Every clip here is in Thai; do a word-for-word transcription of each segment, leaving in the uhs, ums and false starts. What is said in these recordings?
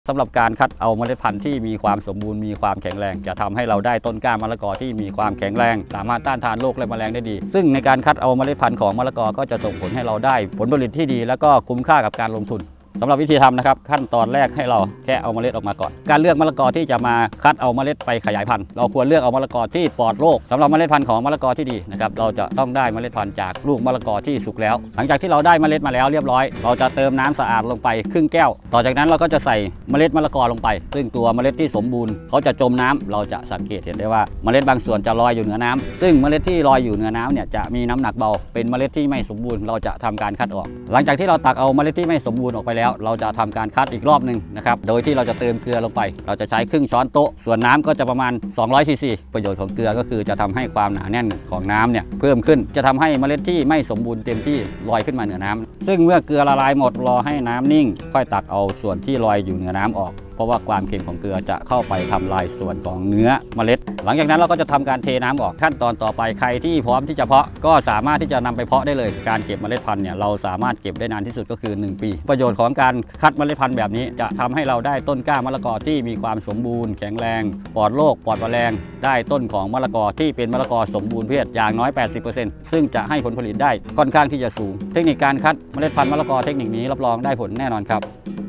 สำหรับการคัดเอาเมล็ดพันธุ์ที่มีความสมบูรณ์มีความแข็งแรงจะทำให้เราได้ต้นกล้ามะละกอที่มีความแข็งแรงสามารถต้านทานโรคและแมลงได้ดีซึ่งในการคัดเอาเมล็ดพันธุ์ของมะละกอก็จะส่งผลให้เราได้ผลผลิตที่ดีและก็คุ้มค่ากับการลงทุนสำหรับวิธีทำนะครับขั้นตอนแรกให้เราแค่เอาเมล็ดออกมาก่อนการเลือกมะละกอที่จะมาคัดเอาเมล็ดไปขยายพันธุ์เราควรเลือกเอามะละกอที่ปลอดโรคสำหรับเมล็ดพันธุ์ของมะละกอที่ดีนะครับเราจะต้องได้เมล็ดพันธุ์จากลูกมะละกอที่สุกแล้วหลังจากที่เราได้เมล็ดมาแล้วเรียบร้อยเราจะเติมน้ำสะอาดลงไปครึ่งแก้วต่อจากนั้นเราก็จะใส่เมล็ดมะละกอลงไปซึ่งตัวเมล็ดที่สมบูรณ์เขาจะจมน้ำเราจะสังเกตเห็นได้ว่าเมล็ดบางส่วนจะลอยอยู่เหนือน้ำซึ่งเมล็ดที่ลอยอยู่เหนือน้ำเนี่ยจะมีน้ำหนักเบาเป็นเมล็ดที่ไม่สมบูรณ์เราจะทำการคัดออกหลังจากที่เราตักเอาเมล็ดที่ไม่สมบูรณ์ออกไปแล้วเราจะทำการคัดอีกรอบหนึ่งนะครับโดยที่เราจะเติมเกลือลงไปเราจะใช้ครึ่งช้อนโต๊ะส่วนน้ำก็จะประมาณสองร้อยซีซีประโยชน์ของเกลือก็คือจะทำให้ความหนาแน่นของน้ำเนี่ยเพิ่มขึ้นจะทำให้เมล็ดที่ไม่สมบูรณ์เต็มที่ลอยขึ้นมาเหนือน้ำซึ่งเมื่อเกลือละลายหมดรอให้น้ำนิ่งค่อยตักเอาส่วนที่ลอยอยู่เหนือน้ำออกเพราะว่าความเค็มของเกลือจะเข้าไปทำลายส่วนของเนื้อเมล็ดหลังจากนั้นเราก็จะทำการเทน้ำออกขั้นตอนต่อไปใครที่พร้อมที่จะเพาะก็สามารถที่จะนำไปเพาะได้เลยการเก็บเมล็ดพันธุ์เนี่ยเราสามารถเก็บได้นานที่สุดก็คือหนึ่งปีประโยชน์ของการคัดเมล็ดพันธุ์แบบนี้จะทำให้เราได้ต้นกล้ามะละกอที่มีความสมบูรณ์แข็งแรงปลอดโรคปลอดแมลงได้ต้นของมะละกอที่เป็นมะละกอสมบูรณ์เพศอย่างน้อย แปดสิบเปอร์เซ็นต์ ซึ่งจะให้ผลผลิตได้ค่อนข้างที่จะสูงเทคนิคการคัดเมล็ดพันธุ์มะละกอเทคนิคนี้รับรองได้ผลแน่นอนครับ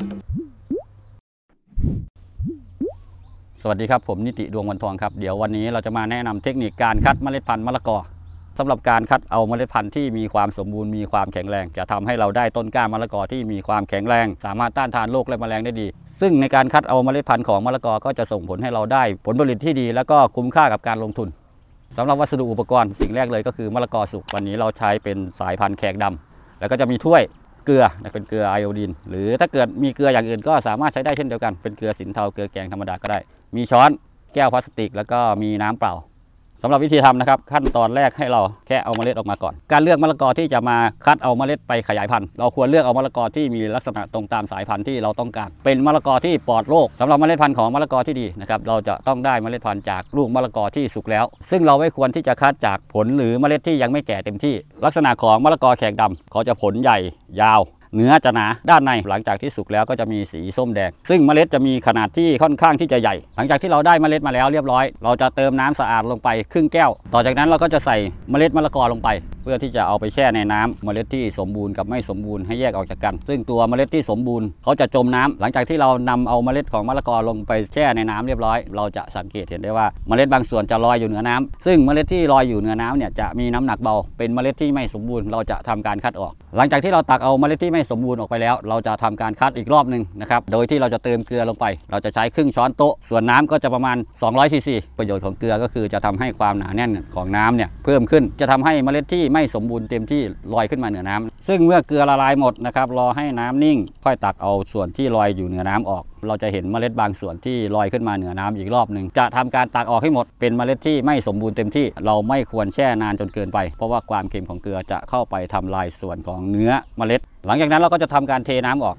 สวัสดีครับผมนิติดวงวันทองครับเดี๋ยววันนี้เราจะมาแนะนำเทคนิคการคัดเมล็ดพันธุ์มะละกอสำหรับการคัดเอาเมล็ดพันธุ์ที่มีความสมบูรณ์มีความแข็งแรงจะทำให้เราได้ต้นกล้ามะละกอที่มีความแข็งแรงสามารถต้านทานโรคและแมลงได้ดีซึ่งในการคัดเอาเมล็ดพันธุ์ของมะละกอก็จะส่งผลให้เราได้ผลผลิตที่ดีและก็คุ้มค่ากับการลงทุนสำหรับวัสดุอุปกรณ์สิ่งแรกเลยก็คือมะละกอสุกวันนี้เราใช้เป็นสายพันธุ์แขกดำแล้วก็จะมีถ้วยเกลือเป็นเกลือไอโอดีนหรือถ้าเกิดมีเกลืออย่างอื่นก็สามารถใช้ได้เช่นเดียวกันเป็นเกลือสินเทาเกลือแกงธรรมดาก็ได้มีช้อนแก้วพลาสติกแล้วก็มีน้ำเปล่าสำหรับวิธีทำนะครับขั้นตอนแรกให้เราแค่เอาเมล็ดออกมาก่อนการเลือกมะละกอที่จะมาคัดเอาเมล็ดไปขยายพันธุ์เราควรเลือกเอามะละกอที่มีลักษณะตรงตามสายพันธุ์ที่เราต้องการเป็นมะละกอที่ปลอดโรคสำหรับเมล็ดพันธุ์ของมะละกอที่ดีนะครับเราจะต้องได้เมล็ดพันธุ์จากลูกมะละกอที่สุกแล้วซึ่งเราไม่ควรที่จะคัดจากผลหรือเมล็ดที่ยังไม่แก่เต็มที่ลักษณะของมะละกอแขกดำเขาจะผลใหญ่ยาวเนื้อจะหนาด้านในหลังจากที่สุกแล้วก็จะมีสีส้มแดงซึ่งเมล็ดจะมีขนาดที่ค่อนข้างที่จะใหญ่หลังจากที่เราได้เมล็ดมาแล้วเรียบร้อยเราจะเติมน้ำสะอาดลงไปครึ่งแก้วต่อจากนั้นเราก็จะใส่เมล็ดมะละกอลงไปเพื่อที่จะเอาไปแช่ในน้ำเมล็ดที่สมบูรณ์กับไม่สมบูรณ์ให้แยกออกจากกันซึ่งตัวเมล็ดที่สมบูรณ์เขาจะจมน้ำหลังจากที่เรานำเอาเมล็ดของมะละกอลงไปแช่ในน้ำเรียบร้อยเราจะสังเกตเห็นได้ว่าเมล็ดบางส่วนจะลอยอยู่เหนือน้ำซึ่งเมล็ดที่ลอยอยู่เหนือน้ำเนี่ยจะมีน้ำหนักเบาเป็นเมล็ดที่ไม่สมบูรณ์เราจะทำการคัดออกหลังจากที่เราตักเอาเมล็ดที่ไม่สมบูรณ์ออกไปแล้วเราจะทำการคัดอีกรอบหนึ่งนะครับโดยที่เราจะเติมเกลือลงไปเราจะใช้ครึ่งช้อนโต๊ะส่วนน้ำก็จะประมาณสองร้อยซีซีประโยชน์ของเกลือก็คือจะทำให้ความหนาแน่นของน้ำเนี่ยเพิ่มขึ้นจะทำให้เมล็ดที่ไม่สมบูรณ์เต็มที่ลอยขึ้นมาเหนือน้ำซึ่งเมื่อเกลือละลายหมดนะครับรอให้น้ำนิ่งค่อยตักเอาส่วนที่ลอยอยู่เหนือน้ำออกเราจะเห็นเมล็ดบางส่วนที่ลอยขึ้นมาเหนือน้ำอีกรอบหนึ่งจะทำการตักออกให้หมดเป็นเมล็ดที่ไม่สมบูรณ์เต็มที่เราไม่ควรแช่นานจนเกินไปเพราะว่าความเค็มของเกลือจะเข้าไปทำลายส่วนของเนื้อเมล็ดหลังจากนั้นเราก็จะทำการเทน้ำออก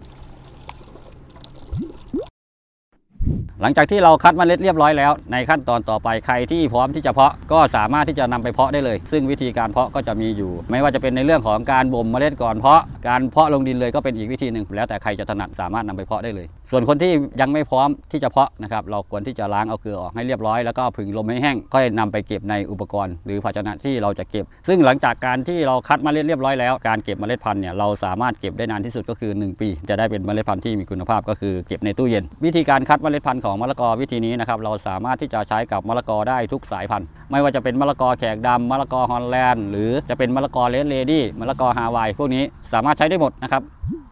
หลังจากที่เราคัดเมล็ดเรียบร้อยแล้วในขั้นตอนต่อไปใครที่พร้อมที่จะเพาะก็สามารถที่จะนำไปเพาะได้เลยซึ่งวิธีการเพาะก็จะมีอยู่ไม่ว่าจะเป็นในเรื่องของการบ่มเมล็ดก่อนเพาะการเพาะลงดินเลยก็เป็นอีกวิธีหนึ่งแล้วแต่ใครจะถนัดสามารถนำไปเพาะได้เลยส่วนคนที่ยังไม่พร้อมที่จะเพาะนะครับเราควรที่จะล้างเอาเกลือออกให้เรียบร้อยแล้วก็ผึ่งลมให้แห้งค่อยนำไปเก็บในอุปกรณ์หรือภาชนะที่เราจะเก็บซึ่งหลังจากการที่เราคัดเมล็ดเรียบร้อยแล้วการเก็บเมล็ดพันธุ์เนี่ยเราสามารถเก็บได้นานที่สุดก็คือหนึ่งปีจะได้เป็นเมล็ดพันธุ์ที่มีคุณภาพก็คือเก็บในตู้เย็นวิธีการคัดเมล็ดพันธุ์ของมะละกอวิธีนี้นะครับเราสามารถที่จะใช้กับมะละกอได้ทุกสายพันธุ์ไม่ว่าจะเป็นมะละกอแขกดำมะละกอฮอลแลนด์หรือจะเป็นมะละกอเลดเลดี้มะละกอฮาวายพวกนี้สามารถใช้ได้หมดนะครับ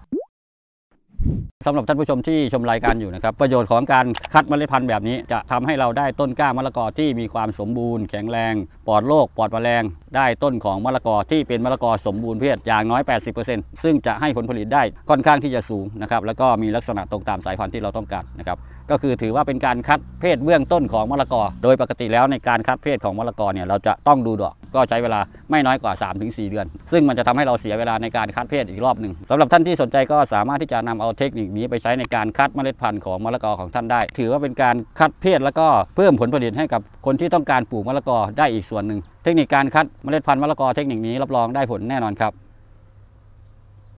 สำหรับท่านผู้ชมที่ชมรายการอยู่นะครับประโยชน์ของการคัดเมล็ดพันธุ์แบบนี้จะทำให้เราได้ต้นกล้ามะละกอที่มีความสมบูรณ์แข็งแรงปลอดโรคปลอดแมลงได้ต้นของมะละกอที่เป็นมะละกอสมบูรณ์เพศอย่างน้อย แปดสิบเปอร์เซ็นต์ ซึ่งจะให้ผลผลิตได้ค่อนข้างที่จะสูงนะครับแล้วก็มีลักษณะตรงตามสายพันธุ์ที่เราต้องการนะครับก็คือถือว่าเป็นการคัดเพศเบื้องต้นของมะละกอโดยปกติแล้วในการคัดเพศของมะละกอเนี่ยเราจะต้องดูดอกก็ใช้เวลาไม่น้อยกว่า สามถึงสี่ เดือนซึ่งมันจะทำให้เราเสียเวลาในการคัดเพศอีกรอบหนึ่งสำหรับท่านที่สนใจก็สามารถที่จะนำเอาเทคนิคนี้ไปใช้ในการคัดเมล็ดพันธุ์ของมะละกอของท่านได้ถือว่าเป็นการคัดเพศแล้วก็เพิ่มผลผลิตให้กับคนที่ต้องการปลูกมะละกอได้อีกส่วนหนึ่งเทคนิคการคัดเมล็ดพันธุ์มะละกอเทคนิคนี้รับรองได้ผลแน่นอนครับ